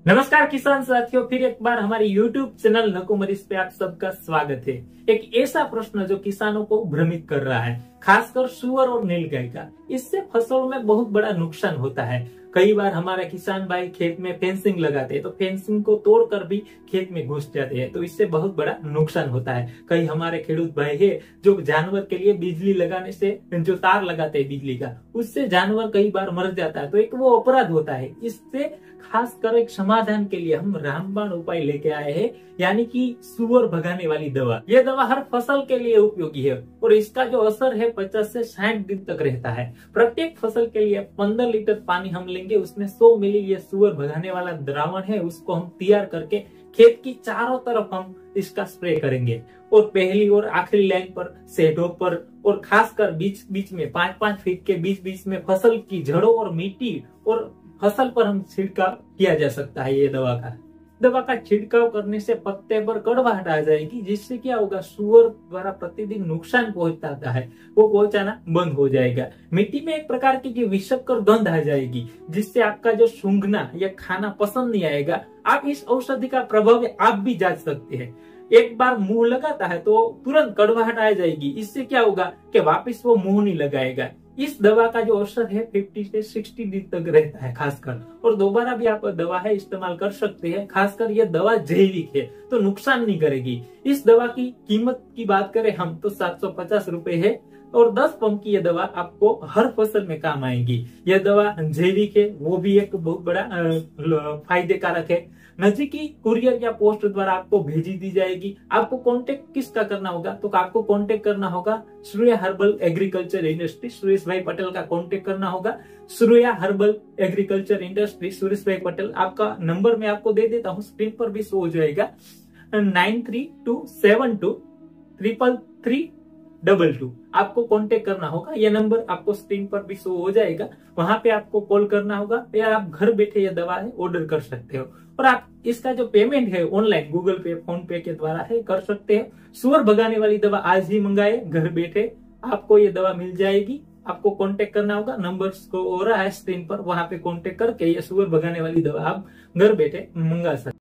नमस्कार किसान साथियों, फिर एक बार हमारे YouTube चैनल नकुमरीज पे आप सबका स्वागत है। एक ऐसा प्रश्न जो किसानों को भ्रमित कर रहा है, खासकर सुअर और नीलगाय का। इससे फसलों में बहुत बड़ा नुकसान होता है। कई बार हमारे किसान भाई खेत में फेंसिंग लगाते हैं तो फेंसिंग को तोड़कर भी खेत में घुस जाते हैं, तो इससे बहुत बड़ा नुकसान होता है। कई हमारे खेडूत भाई है जो जानवर के लिए बिजली लगाने से जो तार लगाते हैं बिजली का, उससे जानवर कई बार मर जाता है, तो एक वो अपराध होता है। इससे खासकर एक समाधान के लिए हम रामबाण उपाय लेके आए हैं, यानी कि सुअर भगाने वाली दवा। ये दवा हर फसल के लिए उपयोगी है और इसका जो असर है 50 से 60 दिन तक रहता है। प्रत्येक फसल के लिए 15 लीटर पानी हम लेंगे, उसमें 100 मिली ये सुअर भगाने वाला द्रावण है, उसको हम तैयार करके खेत की चारों तरफ हम इसका स्प्रे करेंगे। और पहली और आखिरी लाइन पर, सेडों पर और खासकर बीच बीच में 5-5 फीट के बीच बीच में फसल की जड़ों और मिट्टी और फसल पर हम छिड़काव किया जा सकता है। ये दवा का छिड़काव करने से पत्ते पर कड़वाहट आ जाएगी, जिससे क्या होगा, सुअर द्वारा प्रतिदिन नुकसान पहुंचता है वो पहुंचाना बंद हो जाएगा। मिट्टी में एक प्रकार की विषकर गंध आ जाएगी, जिससे आपका जो सूंघना या खाना पसंद नहीं आएगा। आप इस औषधि का प्रभाव आप भी जांच सकते हैं। एक बार मुंह लगाता है तो तुरंत कड़वाहट आ जाएगी, इससे क्या होगा कि वापिस वो मुंह नहीं लगाएगा। इस दवा का जो असर है 50 से 60 दिन तक रहता है खासकर, और दोबारा भी आप दवा है इस्तेमाल कर सकते हैं। खासकर ये दवा जैविक है तो नुकसान नहीं करेगी। इस दवा की कीमत की बात करें हम तो 750 रुपए है और 10 पंप की यह दवा आपको हर फसल में काम आएगी। यह दवा जैविक है, वो भी एक बहुत बड़ा फायदे कारक है। नजदीकी कुरियर या पोस्ट द्वारा आपको भेजी दी जाएगी। आपको कांटेक्ट किसका करना होगा, तो आपको कांटेक्ट करना होगा Surya herbal agriculture industry, Suresh bhai Patel का कांटेक्ट करना होगा। Surya herbal agriculture industry, Suresh bhai Patel. आपका नंबर मैं आपको दे देता हूँ, स्क्रीन पर भी शो हो जाएगा, 9327233322। आपको कांटेक्ट करना होगा। यह नंबर आपको स्क्रीन पर भी शो हो जाएगा, वहां पे आपको कॉल करना होगा या आप घर बैठे यह दवा है ऑर्डर कर सकते हो। और आप इसका जो पेमेंट है ऑनलाइन गूगल पे, फोन पे के द्वारा है कर सकते हैं। सुअर भगाने वाली दवा आज ही मंगाए, घर बैठे आपको ये दवा मिल जाएगी। आपको कांटेक्ट करना होगा, नंबर को हो रहा है स्क्रीन पर, वहां पे कांटेक्ट करके ये सुअर भगाने वाली दवा आप घर बैठे मंगा सकते हैं।